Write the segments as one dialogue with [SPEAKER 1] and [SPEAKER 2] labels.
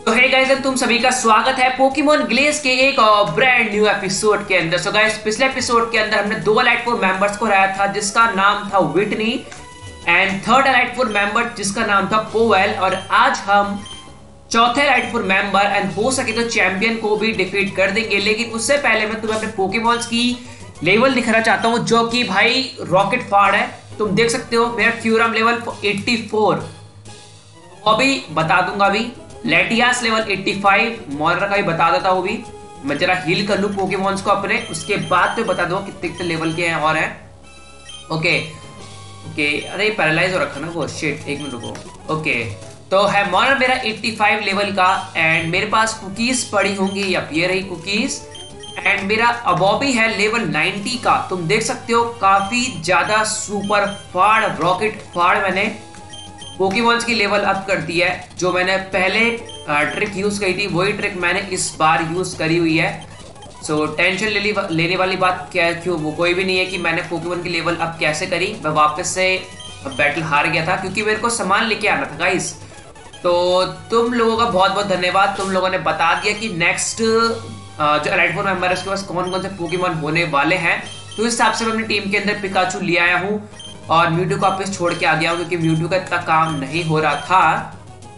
[SPEAKER 1] तो hey guys, तुम सभी का स्वागत है पोकेमॉन ग्लेस के एक ब्रांड न्यू एपिसोड के अंदर। सो गाइस, पिछले एपिसोड के अंदर हमने दो एलाइट फोर मेंबर्स को हराया था जिसका नाम था Whitney and third elite four member जिसका नाम था पोवेल। और आज हम चौथे एलाइट फोर मेंबर एंड हो सके तो चैंपियन को भी डिफीट कर देंगे। लेकिन उससे पहले मैं तुम्हें अपने पोकेमॉन्स की लेवल दिखाना चाहता हूँ जो कि भाई रॉकेट फाड़ है। तुम देख सकते हो मेरा क्यूरम लेवल 84 अभी बता दूंगा। अभी लेटियास लेवल 85, मोरा का भी बता देता हूँ। भी मैं जरा हील कर लूँ पोकेमॉन्स को अपने, उसके बाद तो बता दो कितने कितने लेवल के हैं और हैं। ओके ओके, अरे पैरालाइज हो रखा ना वो, शिट, एक मिनट रुको। ओके, तो है मोरा मेरा 85 लेवल का एंड मेरे पास कुकीज पड़ी होंगी, या ये रही कुकीज। एंड मेरा अबॉबी है लेवल 90 का। तुम देख सकते हो काफी ज्यादा सुपर फाड़ रॉकेट फाड़ मैंने पोकेमॉन्स की लेवल अप कर दी है। जो मैंने पहले ट्रिक यूज करी थी वही ट्रिक मैंने इस बार यूज करी हुई है। सो टेंशन लेने वाली बात क्या है, क्यों वो कोई भी नहीं है कि मैंने पोकेमॉन की लेवल अप कैसे करी। मैं वापस से बैटल हार गया था क्योंकि मेरे को सामान लेके आना था गाइस। तो तुम लोगों का बहुत बहुत धन्यवाद, तुम लोगों ने बता दिया कि नेक्स्ट जो एलाइट फोर मेंबर है उसके पास कौन कौन से पोकेमॉन होने वाले हैं। तो इस हिसाब से मैं अपनी टीम के अंदर पिकाचू ले आया हूँ और म्यूटू को वापस छोड़ के आ गया हूं क्योंकि म्यूटू का इतना काम नहीं हो रहा था।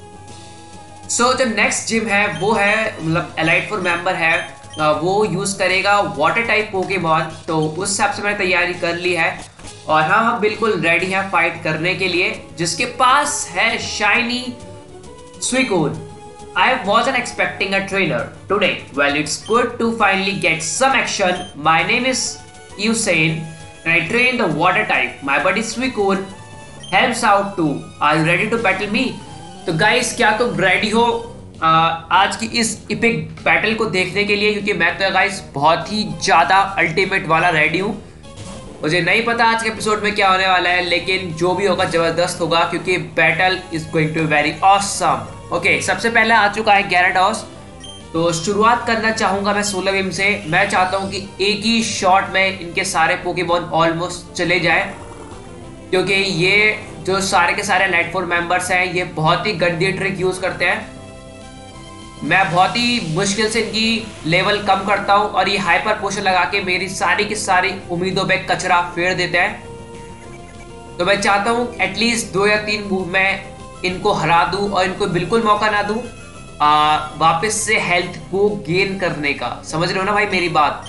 [SPEAKER 1] सो जो नेक्स्ट जिम है वो है, मतलब एलाइट फोर मेंबर है, वो यूज करेगा वाटर टाइप पोकेमॉन। तो उस हिसाब से मैंने तैयारी कर ली है और हम बिल्कुल रेडी हैं फाइट करने के लिए। जिसके पास है शाइनी स्विकून। I wasn't expecting a trainer today. Well, it's good to finally get some action. My name is Usain and I train the water type. My buddy Suicune helps out too. Are you ready to battle me? तो guys, क्या तुम ready हो आज की इस EPIC battle को देखने के लिए? क्योंकि मैं तो गाइस बहुत ही ज्यादा अल्टीमेट वाला रेडी हूँ। मुझे नहीं पता आज के एपिसोड में क्या होने वाला है, लेकिन जो भी होगा जबरदस्त होगा क्योंकि battle is going to very awesome. Okay, सबसे पहले आ चुका है gyarados। तो शुरुआत करना चाहूंगा मैं सोलर बीम से। मैं चाहता हूं कि एक ही शॉट में इनके सारे पोकेमॉन ऑलमोस्ट चले जाए क्योंकि ये जो सारे के सारे एलाइट फोर मेंबर्स हैं ये बहुत ही गंदी ट्रिक यूज करते हैं। मैं बहुत ही मुश्किल से इनकी लेवल कम करता हूं और ये हाइपर पोशन लगा के मेरी सारी की सारी उम्मीदों पे कचरा फेर देते हैं। तो मैं चाहता हूं एटलीस्ट 2 या 3 मूव में इनको हरा दूं और इनको बिल्कुल मौका ना दूं वापस से हेल्थ को गेन करने का। समझ रहे हो ना भाई मेरी बात?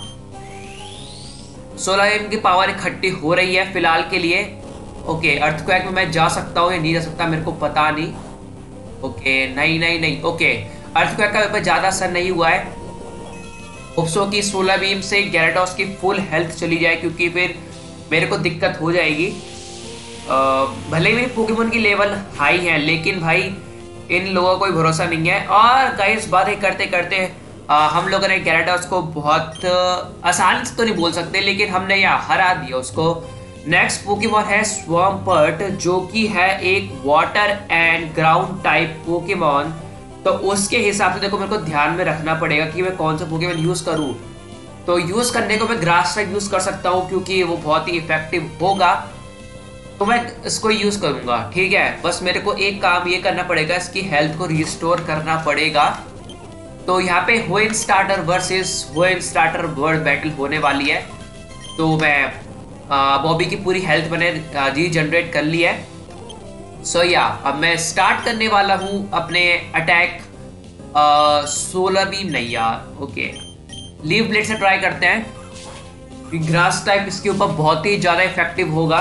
[SPEAKER 1] 16 एम की पावर इकट्ठी हो रही है फिलहाल के लिए। ओके, अर्थक्वेक में मैं जा सकता हूँ या नहीं जा सकता मेरे को पता नहीं। ओके, नहीं नहीं नहीं। ओके, अर्थक्वेक का वेपर ज्यादा असर नहीं हुआ है। होप्सो की 16 बीम से gyarados की फुल हेल्थ चली जाए क्योंकि फिर मेरे को दिक्कत हो जाएगी। भले ही मेरी पोकेमॉन की लेवल हाई है लेकिन भाई इन लोगों को कोई भरोसा नहीं है। और गाइस, बात ही करते करते हम लोगों ने gyarados को बहुत आसानी से तो नहीं बोल सकते लेकिन हमने यहाँ हरा दिया उसको। नेक्स्ट पोकेमॉन है स्वाम्पर्ट जो कि है एक water and ground type Pokemon. तो उसके हिसाब से देखो मेरे को ध्यान में रखना पड़ेगा कि मैं कौन सा पोकेमॉन यूज करूँ। तो यूज करने को मैं ग्रास टाइप यूज कर सकता हूँ क्योंकि वो बहुत ही इफेक्टिव होगा, तो मैं इसको यूज करूंगा। ठीक है, बस मेरे को एक काम ये करना पड़ेगा, इसकी हेल्थ को रिस्टोर करना पड़ेगा। तो यहाँ पे Hoenn starter versus Hoenn starter world battle होने वाली है। तो मैं बॉबी की पूरी हेल्थ मैंने रीजनरेट कर ली है। सो या अब मैं स्टार्ट करने वाला हूँ अपने अटैक। सोलर बीम नहीं यार, ओके, लीव ब्लेड से ट्राई करते हैं। ग्रास टाइप इसके ऊपर बहुत ही ज्यादा इफेक्टिव होगा।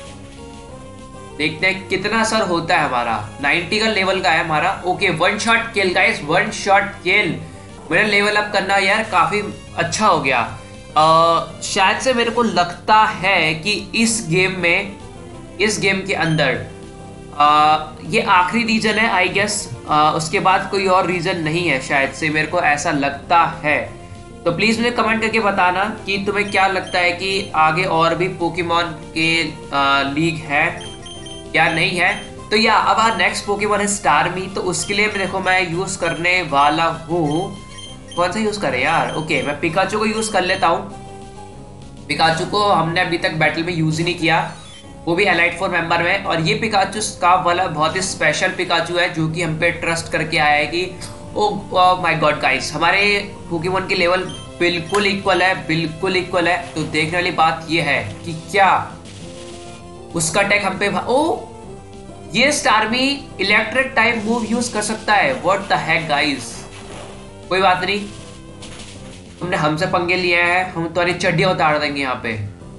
[SPEAKER 1] देखते हैं कितना असर होता है हमारा। 90 का लेवल का है हमारा। Okay, 1 shot kill guys, 1 shot kill. मेरा लेवल अप करना यार काफी अच्छा हो गया। शायद से मेरे को लगता है कि इस गेम के अंदर ये आखिरी रीजन है आई गेस। उसके बाद कोई और रीजन नहीं है शायद से, मेरे को ऐसा लगता है। तो प्लीज मुझे कमेंट करके बताना कि तुम्हें क्या लगता है कि आगे और भी पोकेमॉन के लीग है या नहीं है। तो या अब नेक्स्ट पोकेमॉन है स्टारमी। तो उसके लिए देखो मैं यूज करने वाला हूँ, कौन सा यूज करे यार? ओके, मैं पिकाचू को यूज कर लेता हूँ। पिकाचू को हमने अभी तक बैटल में यूज ही नहीं किया, वो भी एलाइट फोर मेंबर में। और ये पिकाचू स्कार्फ वाला बहुत ही स्पेशल पिकाचू है जो कि हम पे ट्रस्ट करके आया है कि ओ माय गॉड गाइस, हमारे पोकेमोन के लेवल बिल्कुल इक्वल है, बिल्कुल इक्वल है। तो देखने वाली बात ये है कि क्या उसका अटैक हम पे ओ, ये Starmie electric type move use कर सकता है। व्हाट द हेक गाइस, कोई बात नहीं, तुमने हमसे पंगे लिए हैं, हम तुम्हारी चड्डियां उतार देंगे यहाँ पे।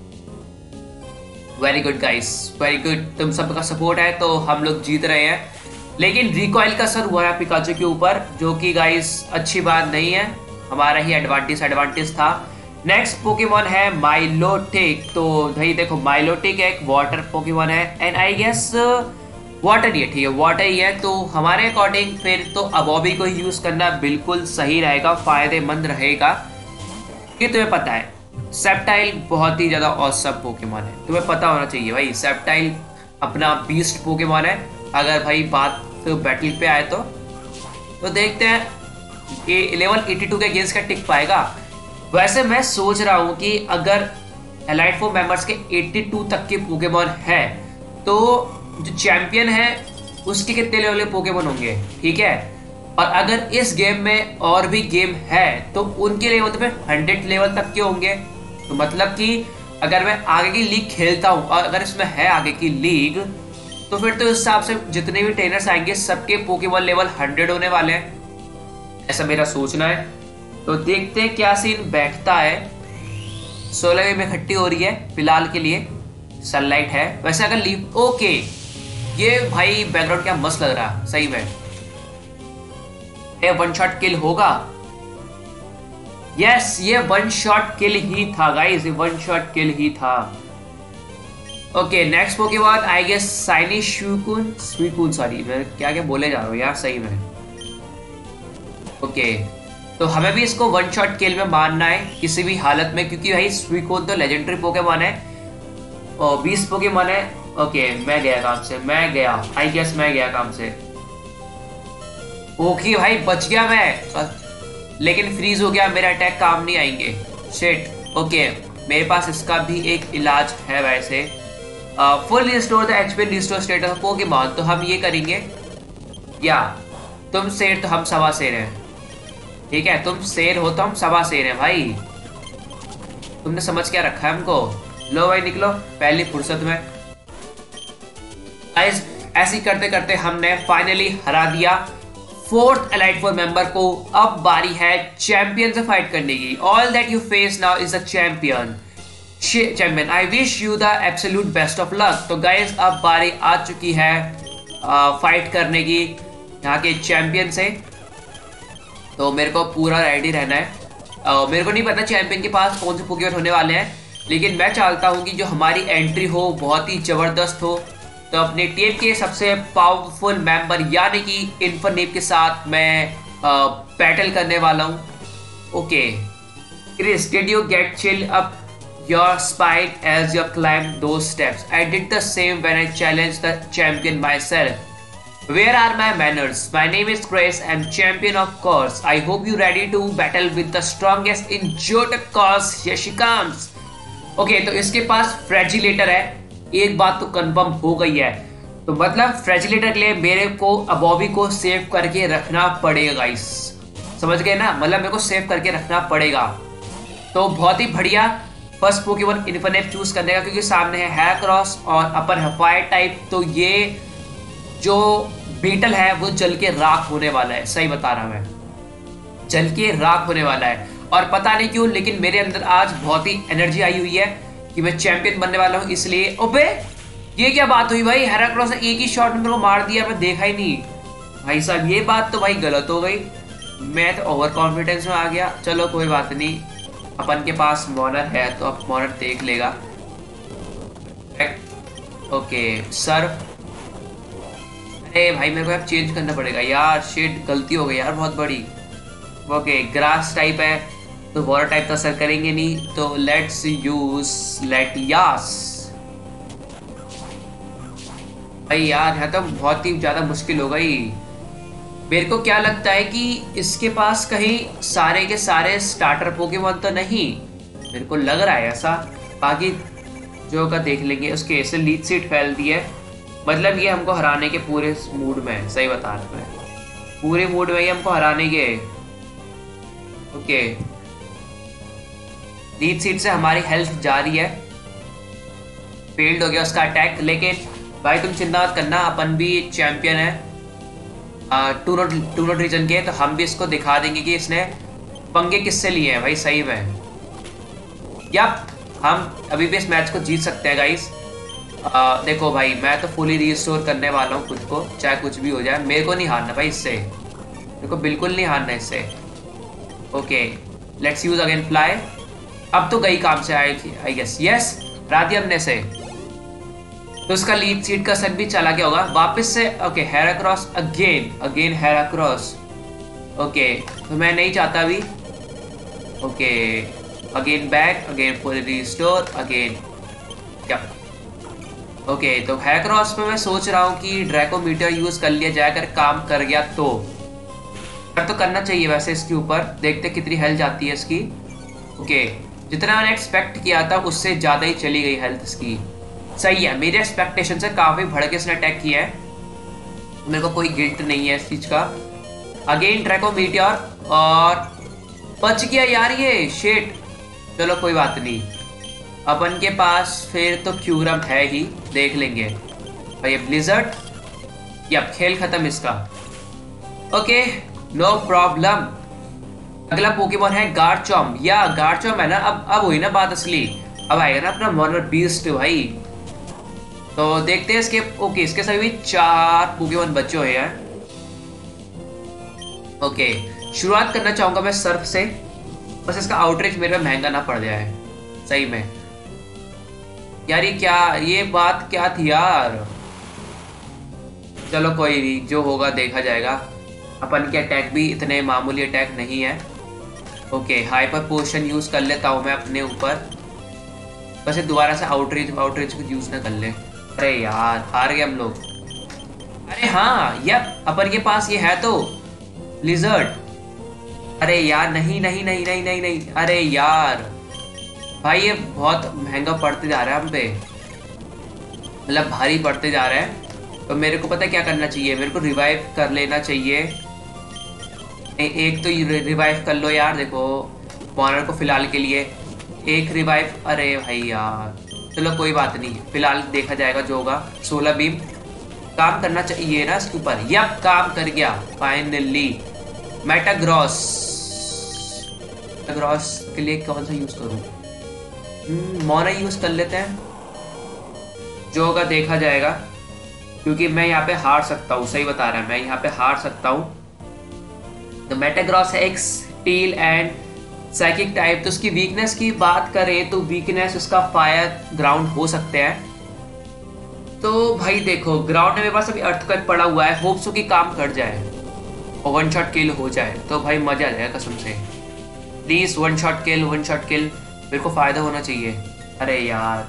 [SPEAKER 1] Very good guys, very good, तुम सबका सपोर्ट है तो हम लोग जीत रहे हैं। लेकिन रिकॉइल का असर हुआ है पिकाचू के ऊपर, जो कि गाइस अच्छी बात नहीं है, हमारा ही एडवांटेज था। नेक्स्ट पोकेमोन है माइलोटिक। तो भाई देखो, माइलोटिक एक वाटर पोकेमोन है एंड आई गेस वाटर ही है, ठीक है, वाटर ही है। तो हमारे अकॉर्डिंग फिर तो अबोबी को यूज करना बिल्कुल सही रहेगा, फायदेमंद रहेगा। कि तुम्हें पता है सेप्टाइल बहुत ही ज्यादा ऑसम पोकेमोन है, तुम्हें पता होना चाहिए भाई। सेप्टाइल अपना बीस्ट पोकेमोन है। अगर भाई बात तो बैटल पे आए तो देखते हैं ये लेवल 82 के अगेंस्ट का टिक पाएगा। वैसे मैं सोच रहा हूँ कि अगर एलाइट 4 मेंबर्स के 82 तक के पोकेमोन है तो जो चैंपियन है उसके कितने लेवल के पोकेमोन होंगे, ठीक है। और अगर इस गेम में और भी गेम है तो उनके लेवल तो फिर 100 लेवल तक के होंगे। तो मतलब कि अगर मैं आगे की लीग खेलता हूँ और अगर इसमें है आगे की लीग, तो फिर तो इस हिसाब से जितने भी ट्रेनर्स आएंगे सबके पोकेमोन लेवल 100 होने वाले हैं, ऐसा मेरा सोचना है। तो देखते हैं क्या सीन बैठता है। 16वीं में इकट्ठी हो रही है फिलहाल के लिए, सनलाइट है। वैसे अगर लीव ओके, ये भाई बैकग्राउंड क्या मस्त लग रहा है सही में। ये वन शॉट किल होगा, यस ये वन शॉट किल ही था गाइस, ये वन शॉट किल ही था। Okay next Pokemon I guess shiny स्वीकून, सॉरी मैं क्या क्या बोले जा रहा हूँ यार सही में। ओके तो हमें भी इसको वन शॉट किल में मारना है किसी भी हालत में, क्योंकि भाई स्वीकून तो लेजेंडरी पोकेमॉन है और 20 पोकेमॉन है। ओके मैं गया काम से, मैं गया, आई गेस मैं गया काम से। ओके भाई बच गया मैं, लेकिन फ्रीज हो गया, मेरा अटैक काम नहीं आएंगे, शिट। ओके मेरे पास इसका भी एक इलाज है वैसे, full restore the HP restore status of Pokemon. तो हम ये करेंगे, या तुम शेर तो हम सवा शेर हैं, ठीक है, तुम शेर हो तो हम सवा शेर हैं भाई, तुमने समझ क्या रखा है हमको। लो भाई निकलो पहली फुर्सत में। ऐसी करते करते हमने फाइनली हरा दिया 4th एलाइट 4 मेंबर को। अब बारी है चैंपियन से फाइट करने की। All that you face now is a champion, I wish you the absolute best of luck. तो गाइस अब बारी आ चुकी है फाइट करने की यहाँ के चैंपियन से। तो मेरे को पूरा रेडी रहना है। मेरे को नहीं पता चैंपियन के पास कौन से पोकेमॉन होने वाले हैं, लेकिन मैं चाहता हूँ कि जो हमारी एंट्री हो बहुत ही जबरदस्त हो। तो अपनी टीम के सबसे पावरफुल मेंबर यानी कि इन्फरनेप के साथ मैं बैटल करने वाला हूँ। Okay Chris, did you get chill up your spine as you climb those steps? I did the same when I challenged the champion myself. Where are my manners? My name is Chris. I'm champion of course. I hope you're ready to battle with the strongest in Johto course. Here she comes. Okay, तो इसके पास फ्रेजिलेटर है, एक बात तो confirm हो गई है। तो मतलब फ्रेजिलेटर के लिए मेरे को अबॉबी को सेव करके रखना पड़ेगा गाइस, समझ गए ना, मतलब मेरे को सेव करके रखना पड़ेगा। तो बहुत ही बढ़िया फर्स्ट पोकेमॉन इन्फरनेप चूज करने का, क्योंकि सामने है हैक्रॉस और अपर है फायर टाइप। तो ये जो बीटल है वो जल के राख होने वाला है, सही बता रहा मैं, जल के राख होने वाला है। और पता नहीं क्यों लेकिन मेरे अंदर आज बहुत ही एनर्जी आई हुई है कि मैं चैंपियन बनने वाला हूँ, इसलिए। ओबे ये क्या बात हुई भाई, हैराक्रॉस ने एक ही शॉट में मेरे को मार दिया, मैं देखा ही नहीं भाई साहब, ये बात तो भाई गलत हो गई, मैं तो ओवर कॉन्फिडेंस में आ गया। चलो कोई बात नहीं, अपन के पास मॉनर है तो अब मॉनर देख लेगा। ओके सर्फ, अरे भाई मेरे को अब चेंज करना पड़ेगा यार, शिट गलती हो गई यार बहुत बड़ी। ओके ग्रास टाइप है तो वाटर टाइप तो असर करेंगे नहीं, तो लेट्स यूज लेटियास। भाई यार यहाँ तो बहुत ही ज्यादा मुश्किल हो गई। मेरे को क्या लगता है कि इसके पास कहीं सारे के सारे स्टार्टर पोकेमॉन तो नहीं, मेरे को लग रहा है ऐसा, बाकी जो का देख लेंगे। उसके ऐसे लीड सीट फैल दी है, मतलब ये हमको हराने के पूरे मूड में है, सही बता रहा मैं। पूरे मूड में ही हमको हराने के। ओके, लीड सीट से हमारी हेल्थ जा रही है। फेल्ड हो गया उसका अटैक, लेकिन भाई तुम चिंता मत करना, अपन भी चैंपियन है टू नोट रीजन के, तो हम भी इसको दिखा देंगे कि इसने पंगे किससे लिए हैं भाई सही में। यप, हम अभी भी इस मैच को जीत सकते हैं गाइस। देखो भाई, मैं तो फुली रिस्टोर करने वाला हूँ खुद को, चाहे कुछ भी हो जाए। मेरे को नहीं हारना भाई इससे, मेरे को बिल्कुल नहीं हारना इससे। Okay, let's use again fly. अब तो गई काम से, आई गेस। यस, हरा दिया हमने से, तो उसका लीड सीट का सर भी चला गया होगा वापस से। Okay, Heracross again Heracross. Okay, तो मैं नहीं चाहता अभी। Okay, again back, again full restore, again क्या। ओके, तो हेराक्रॉस पे मैं सोच रहा हूँ कि ड्रैकोमीटर यूज कर लिया जाए, अगर काम कर गया तो करना चाहिए वैसे इसके ऊपर। देखते कितनी हेल्थ जाती है इसकी। ओके, जितना मैंने एक्सपेक्ट किया था उससे ज़्यादा ही चली गई हेल्थ इसकी। सही है, मेरे एक्सपेक्टेशन से काफ़ी बढ़ के इसने अटैक किया है। मेरे को कोई गिल्ट नहीं है इस चीज़ का। अगेन ड्रैकोमीटर, और बच गया यार ये, शिट। चलो कोई बात नहीं, अपन के पास फिर तो क्यूरम है ही, देख लेंगे। और ये ब्लिजर्ड, यप, खेल खत्म इसका। Okay, no problem. अगला पोकेमॉन है गार्चॉम्प। या गार्चॉम्प है ना, अब हुई ना बात असली। अब आएगा ना अपना मॉनर बीस्ट भाई। तो देखते हैं इसके। ओके, इसके सभी 4 पोकेमॉन बच्चे हुए हैं। ओके, शुरुआत करना चाहूंगा मैं सर्फ से, बस इसका आउटरीच मेरे पे महंगा ना पड़ जाए सही में। यार ये बात क्या थी यार। चलो कोई नहीं, जो होगा देखा जाएगा। अपन के अटैक भी इतने मामूली अटैक नहीं है। ओके, हाइपर पोशन यूज कर लेता हूँ मैं अपने ऊपर, बस दोबारा से आउटरीच को यूज ना कर ले। अरे यार, हार गए हम लोग। अरे हाँ, यप, अपन के पास ये है तो लिजर्ड। अरे यार, नहीं नहीं नहीं नहीं नहीं नहीं, अरे यार भाई, ये बहुत महंगा पड़ते जा रहा है हम पे, मतलब भारी पड़ते जा रहा है। तो मेरे को पता है क्या करना चाहिए, मेरे को रिवाइव कर लेना चाहिए। एक तो रिवाइव कर लो यार, देखो मॉनर को फिलहाल के लिए एक रिवाइव। अरे भाई यार, चलो कोई बात नहीं, फिलहाल देखा जाएगा जो होगा। 16 बीम काम करना चाहिए ना इसके ऊपर। यप, काम कर गया फाइनली। मेटाग्रॉस के लिए कौन सा यूज करूं? मोना यूज कर लेते हैं, जो होगा देखा जाएगा। क्योंकि मैं यहाँ पे हार सकता हूँ, सही बता रहा है, मैं यहाँ पे हार सकता हूँ। तो मेटाग्रॉस है एक स्टील एंड साइकिक टाइप। तो उसकी वीकनेस की बात करें तो वीकनेस उसका फायर ग्राउंड हो सकते हैं। तो भाई देखो, ग्राउंड में मेरे पास अभी अर्थक्वेक पड़ा हुआ है, होप्स की काम कर जाए और 1 शॉट किल हो जाए तो भाई मजा आ जाएगा कसम से। प्लीज 1 शॉट किल, मेरे को फायदा होना चाहिए। अरे यार,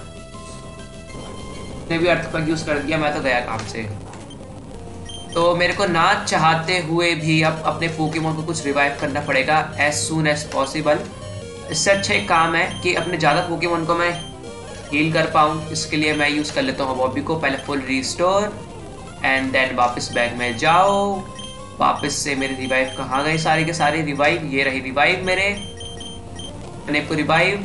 [SPEAKER 1] ने भी अर्थक्वेक यूज कर दिया, मैं तो गया काम से। तो मेरे को ना चाहते हुए भी अब अपने पोकेमॉन को कुछ रिवाइव करना पड़ेगा एज सून एज पॉसिबल। इससे अच्छा एक काम है कि अपने ज़्यादा पोकेमॉन को मैं हील कर पाऊँ, इसके लिए मैं यूज़ कर लेता हूँ बॉबी को। पहले फुल रिस्टोर एंड देन वापस बैग में जाओ। वापस से मेरे रिवाइव कहाँ गए, सारे के सारे रिवाइव, ये रही रिवाइव मेरे। मैंने को रिवाइव,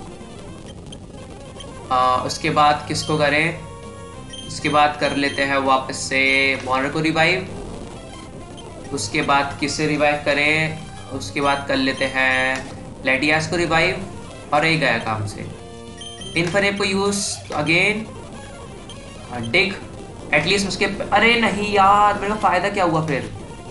[SPEAKER 1] उसके बाद किसको करें, उसके बाद कर लेते हैं वापस से मॉनर को रिवाइव। उसके बाद किससे रिवाइव करें, उसके बाद कर लेते हैं लेटियास को रिवाइव, और ये गया काम से। इनफरेब को यूज अगेन, डिग एटलीस्ट उसके। अरे नहीं यार, मेरा फायदा क्या हुआ फिर?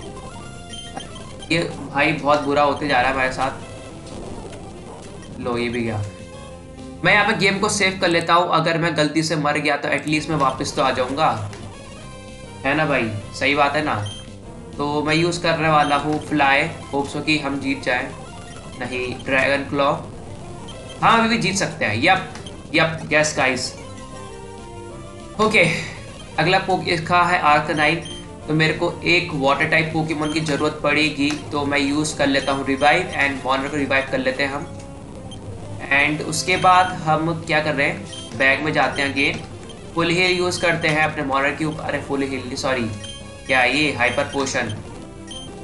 [SPEAKER 1] ये भाई बहुत बुरा होते जा रहा है हमारे साथ। लो, ये भी गया। मैं यहाँ पे गेम को सेव कर लेता हूँ, अगर मैं गलती से मर गया तो एटलीस्ट मैं वापस तो आ जाऊंगा, है ना भाई? सही बात है ना? तो मैं यूज़ करने वाला हूँ फ्लाई, होप्स हो कि हम जीत जाएं। नहीं, ड्रैगन क्लॉ, हाँ अभी भी जीत सकते हैं। Yup yes guys. ओके, अगला पोक इसका है आर्कनाइन। तो मेरे को एक वाटर टाइप पोकेमॉन की जरूरत पड़ेगी, तो मैं यूज़ कर लेता हूँ रिवाइव एंड मॉनर को रिवाइव कर लेते हैं हम। एंड उसके बाद हम क्या कर रहे हैं, बैग में जाते हैं अगेन, फुल हील यूज़ करते हैं अपने मॉनर के ऊपर। अरे फुल हील सॉरी, क्या ये हाइपर पोशन।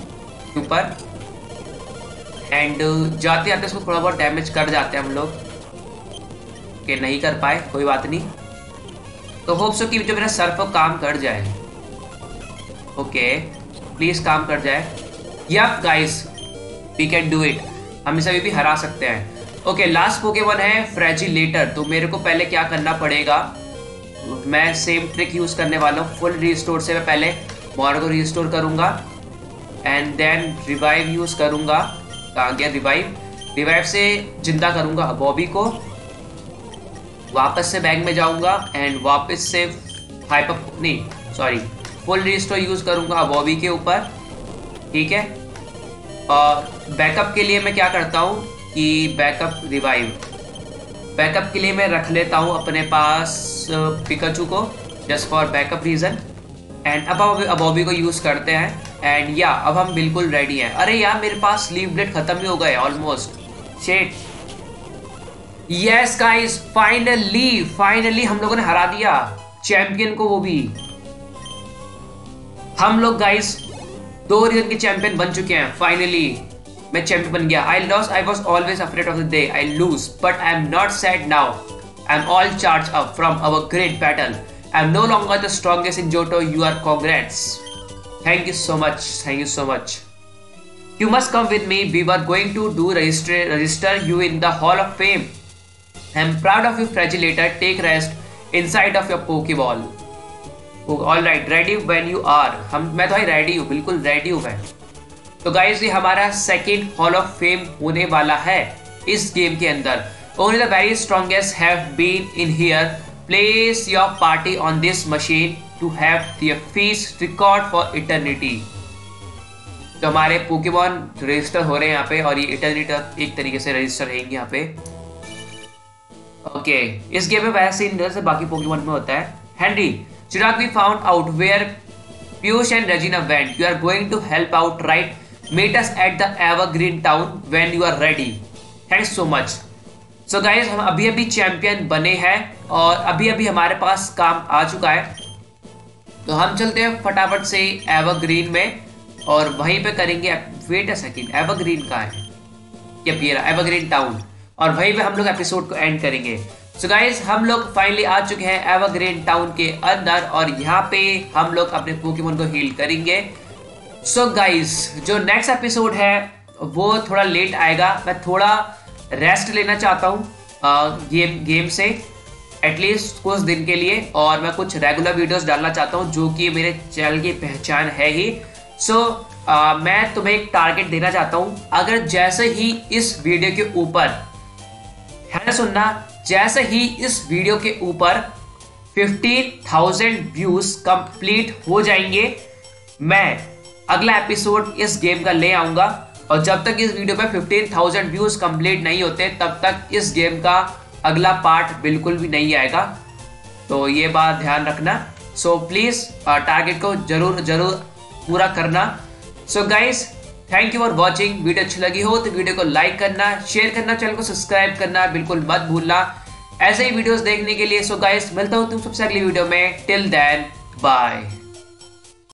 [SPEAKER 1] ऊपर एंड जाते जाते उसको थोड़ा बहुत डैमेज कर जाते हैं हम लोग कि नहीं कर पाए, कोई बात नहीं। तो होप सो कि जो मेरा सर्फ काम कर जाए। ओके प्लीज काम कर जाए। Yup guys we can do it, हम इसे अभी भी हरा सकते हैं। ओके लास्ट पोकेमॉन है फ्रेजिलेटर। तो मेरे को पहले क्या करना पड़ेगा, मैं सेम ट्रिक यूज करने वाला हूँ। फुल रिस्टोर से मैं पहले मॉर को रिस्टोर करूंगा एंड देन रिवाइव यूज करूंगा। कहाँ गया रिवाइव, रिवाइव से जिंदा करूंगा बॉबी को, वापस से बैग में जाऊंगा एंड वापस से हाइपर नहीं सॉरी फुल रिस्टोर यूज करूंगा बॉबी के ऊपर, ठीक है। और बैकअप के लिए मैं क्या करता हूँ कि बैकअप रिवाइव, बैकअप के लिए मैं रख लेता हूँ अपने पास पिकाचू को just for backup reason. And अब बॉबी को यूज करते हैं एंड या अब हम बिल्कुल रेडी हैं। अरे यार मेरे पास लीव ब्लेड खत्म ही हो गए almost, shit. Yes guys finally हम लोगों ने हरा दिया चैंपियन को, वो भी हम लोग गाइस 2 रीजन के चैंपियन बन चुके हैं। फाइनली मैं चैंपियन बन गया। I was always afraid of the day I lose but I am not sad now, I am all charge up from our great battle, I am no longer the strongest in Johto, you are congrats. Thank you so much. Thank you so much. You must come with me. We were going to do register you in the Hall of Fame. I'm proud of you, Fragilator. Take rest inside of your Pokeball. All right, ready when you are. मैं तो ready हूँ, बिल्कुल ready हूँ मैं। तो guys ये हमारा second Hall of Fame होने वाला है इस गेम के अंदर। Only the very strongest have been in here. Place your party on this machine to have their feast record for eternity. तो हमारे पोकेमॉन रजिस्टर हो रहे हैं यहाँ पे और ये इटर्निटी एक तरीके से रजिस्टर रहेंगे यहाँ पे। ओके इस गेम में वैसे ही जैसे बाकी पोकेमॉन में होता है। Henry Chirag we found out where Piyush and Regina went. You are going to help out, right? Meet us at the Evergreen Town when you are ready. Thanks so much. So guys हम अभी champion बने हैं और अभी हमारे पास काम आ चुका है। तो हम चलते हैं फटाफट से एवरग्रीन में और वहीं पे करेंगे, वेट अ सेकंड, एवरग्रीन का है ये एवरग्रीन टाउन, और वहीं पे हम लोग एपिसोड को एंड करेंगे। सो गाइस हम लोग फाइनली आ चुके हैं एवरग्रीन टाउन के अंदर और यहाँ पे हम लोग अपने पोकेमॉन को हील करेंगे। सो गाइस जो नेक्स्ट एपिसोड है वो थोड़ा लेट आएगा, मैं थोड़ा रेस्ट लेना चाहता हूँ गेम से एटलीस्ट कुछ दिन के लिए, और मैं कुछ रेगुलर वीडियोस डालना चाहता हूँ जो कि मेरे चैनल की पहचान है ही। सो मैं तुम्हें एक टारगेट देना चाहता हूँ, अगर जैसे ही इस वीडियो के ऊपर है सुनना, जैसे ही इस वीडियो के ऊपर 15,000 व्यूज कंप्लीट हो जाएंगे मैं अगला एपिसोड इस गेम का ले आऊंगा, और जब तक इस वीडियो पे 15,000 व्यूज कंप्लीट नहीं होते तब तक इस गेम का अगला पार्ट बिल्कुल भी नहीं आएगा। तो ये बात ध्यान रखना। सो प्लीज टारगेट को जरूर पूरा करना। So guys thank you for watching. Video अच्छी लगी हो तो वीडियो को लाइक करना, शेयर करना, चैनल को सब्सक्राइब करना बिल्कुल मत भूलना ऐसे ही वीडियोस देखने के लिए। सो गाइस मिलता हूँ तुम सबसे अगली वीडियो में। Till then bye.